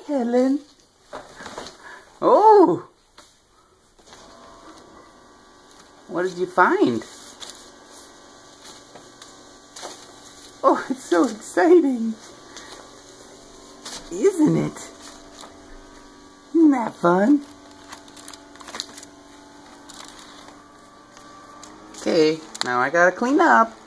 Helen. Oh! What did you find? Oh, it's so exciting. Isn't it? Isn't that fun? Okay, now I gotta clean up.